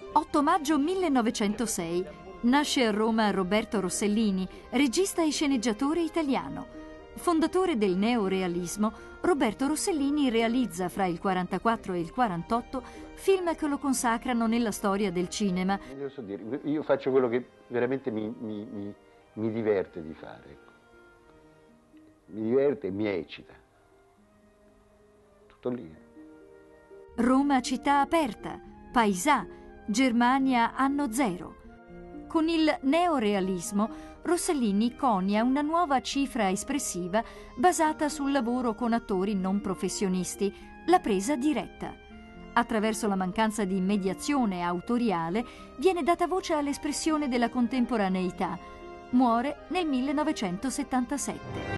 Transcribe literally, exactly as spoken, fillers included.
otto maggio millenovecentosei. Nasce a Roma Roberto Rossellini, regista e sceneggiatore italiano. Fondatore del neorealismo, Roberto Rossellini realizza fra il quarantaquattro e il quarantotto film che lo consacrano nella storia del cinema. Io, so dire, io faccio quello che veramente mi, mi, mi, mi diverte di fare. Ecco. Mi diverte e mi eccita. Tutto lì. Roma città aperta, Paesà, Germania anno zero. Con il neorealismo Rossellini conia una nuova cifra espressiva basata sul lavoro con attori non professionisti, la presa diretta. Attraverso la mancanza di mediazione autoriale viene data voce all'espressione della contemporaneità. Muore nel millenovecentosettantasette.